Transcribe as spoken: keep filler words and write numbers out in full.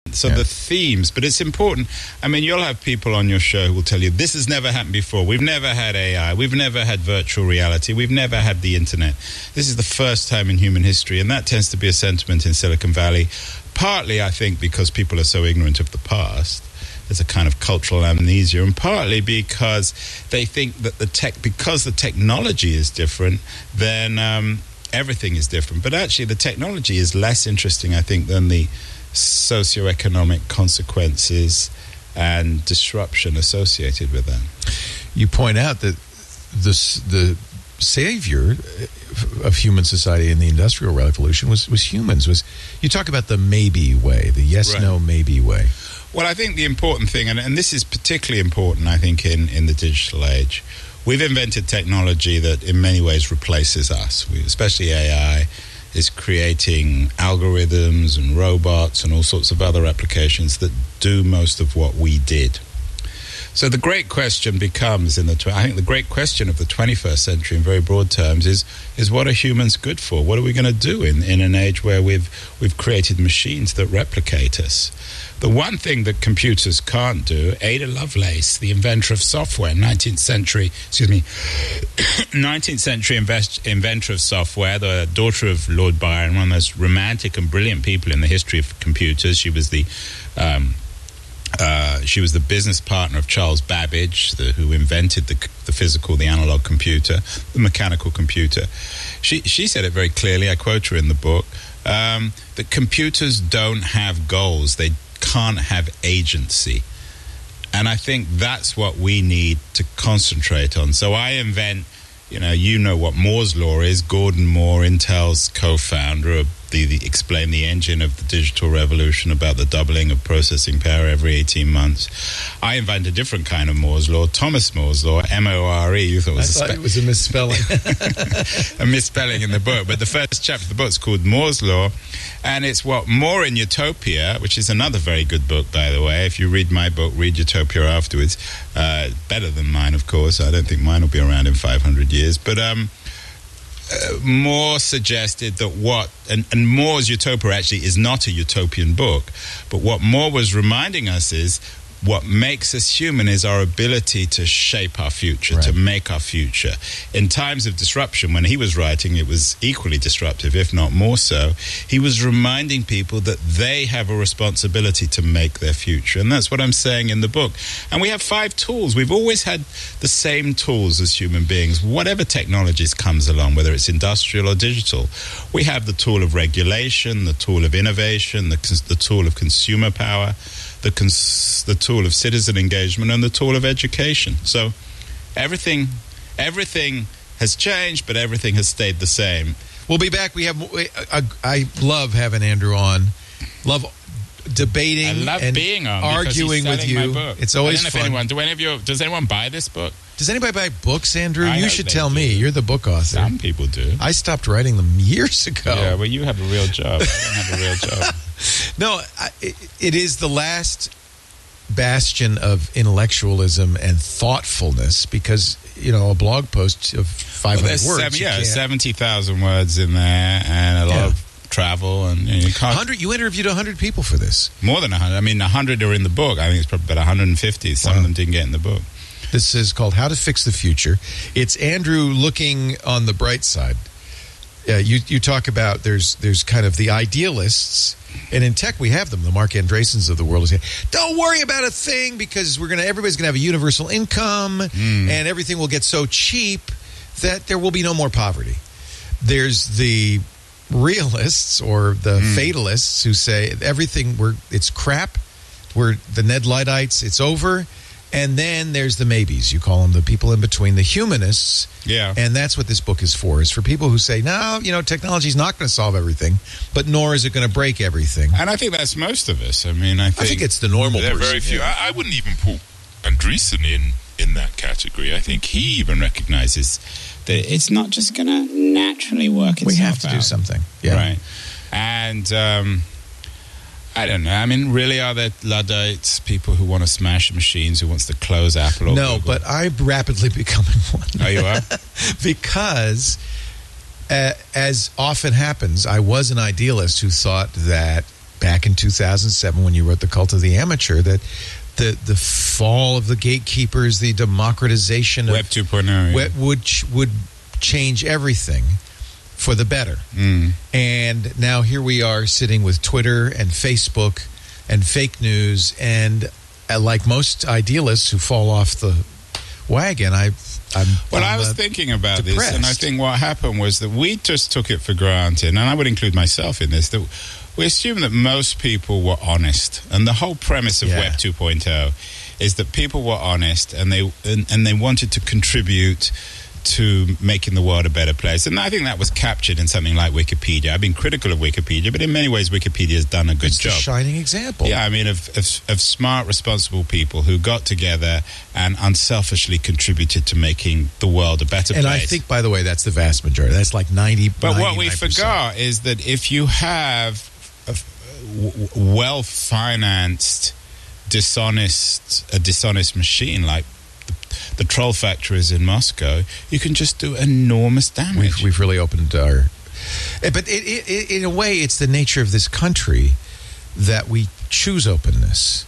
So yeah. the themes, but it's important. I mean, you'll have people on your show who will tell you, this has never happened before. We've never had A I. We've never had virtual reality. We've never had the internet. This is the first time in human history, and that tends to be a sentiment in Silicon Valley, partly, I think, because people are so ignorant of the past. There's a kind of cultural amnesia, and partly because they think that the tech, because the technology is different, then um, everything is different. But actually, the technology is less interesting, I think, than the socioeconomic consequences and disruption associated with that. You point out that the the savior of human society in the Industrial Revolution was was humans. Was you talk about the maybe way, the yes, right. no, maybe way. Well, I think the important thing, and, and this is particularly important, I think, in, in the digital age, we've invented technology that in many ways replaces us, we, especially A I. Is creating algorithms and robots and all sorts of other applications that do most of what we did. So the great question becomes, in the tw- I think the great question of the twenty-first century in very broad terms is, is what are humans good for? What are we going to do in, in an age where we've, we've created machines that replicate us? The one thing that computers can't do, Ada Lovelace, the inventor of software, nineteenth century, excuse me, nineteenth century invest, inventor of software, the daughter of Lord Byron, one of the most romantic and brilliant people in the history of computers. She was the um, uh, she was the business partner of Charles Babbage, the, who invented the, the physical, the analog computer, the mechanical computer. She she said it very clearly. I quote her in the book um, that computers don't have goals. They can't have agency. And I think that's what we need to concentrate on. So I invent, you know, you know what Moore's law is. Gordon Moore, Intel's co-founder, of the, the explained the engine of the digital revolution about the doubling of processing power every eighteen months. I invent a different kind of Moore's law, Thomas Moore's law, M O R E. You thought it was, I a, thought it was a misspelling. a misspelling in the book. But the first chapter of the book is called Moore's Law. And it's what More in Utopia, which is another very good book, by the way. If you read my book, read Utopia afterwards. Uh, better than mine, of course. I don't think mine will be around in five hundred years. But um, uh, Moore suggested that what... And, and Moore's Utopia actually is not a utopian book. But what Moore was reminding us is what makes us human is our ability to shape our future, right. to make our future. In times of disruption, when he was writing, it was equally disruptive, if not more so. He was reminding people that they have a responsibility to make their future. And that's what I'm saying in the book. And we have five tools. We've always had the same tools as human beings, whatever technologies comes along, whether it's industrial or digital. We have the tool of regulation, the tool of innovation, the, the tool of consumer power, the cons- the tool of citizen engagement, and the tool of education. So everything everything has changed, but everything has stayed the same. We'll be back. We have I, I love having Andrew on. Love debating I love and being on arguing with you. My book. It's always I don't know fun. If anyone, do any of you, does anyone buy this book? Does anybody buy books, Andrew? I you should tell do. me. You're the book author. Some people do. I stopped writing them years ago. Yeah, well, you have a real job. I don't have a real job. No, I, it, it is the last bastion of intellectualism and thoughtfulness because, you know, a blog post of five hundred well, words. Seven, yeah, seventy thousand words in there and a lot yeah. of travel. And you, know, you can't. one hundred, you interviewed one hundred people for this. More than one hundred. I mean, one hundred are in the book. I think it's probably about one hundred fifty. Some wow. of them didn't get in the book. This is called How to Fix the Future. It's Andrew looking on the bright side. Uh, you you talk about there's there's kind of the idealists, and in tech we have them. The Mark Andreessens of the world is saying, "Don't worry about a thing because we're gonna everybody's gonna have a universal income, mm. and everything will get so cheap that there will be no more poverty." There's the realists or the mm. fatalists who say everything we're it's crap. We're the Ned Luddites. It's over. And then there's the maybes. You call them the people in between, the humanists. Yeah. And that's what this book is for, is for people who say, no, you know, technology's not going to solve everything, but nor is it going to break everything. And I think that's most of us. I mean, I think... I think it's the normal There are person. very few. Yeah. I, I wouldn't even put Andreessen in, in that category. I think he even recognizes that it's not just going to naturally work itself We have to out. do something. Yeah. Right. And... Um, I don't know. I mean, really, are there Luddites, people who want to smash machines, who wants to close Apple or No, Google? but I'm rapidly becoming one. Oh, you are? Because, uh, as often happens, I was an idealist who thought that back in two thousand seven when you wrote The Cult of the Amateur that the the fall of the gatekeepers, the democratization of Web two point oh, yeah. web would would change everything for the better. Mm. And now here we are sitting with Twitter and Facebook and fake news, and uh, like most idealists who fall off the wagon, I I'm Well, I'm, I was uh, thinking about depressed. this, and I think what happened was that we just took it for granted, and I would include myself in this, that we assumed that most people were honest. And the whole premise of Yeah. Web two point oh is that people were honest, and they and, and they wanted to contribute to making the world a better place. And I think that was captured in something like Wikipedia. I've been critical of Wikipedia, but in many ways Wikipedia has done a good it's job. the shining example. Yeah, I mean, of, of, of smart, responsible people who got together and unselfishly contributed to making the world a better And place. I think, by the way, that's the vast majority. That's like ninety. But what we ninety-nine percent. forgot is that if you have a w- well-financed, dishonest, a dishonest machine like the, the troll factories in Moscow, you can just do enormous damage. We've, we've really opened our... Eh, But it, it, it, in a way, it's the nature of this country that we choose openness.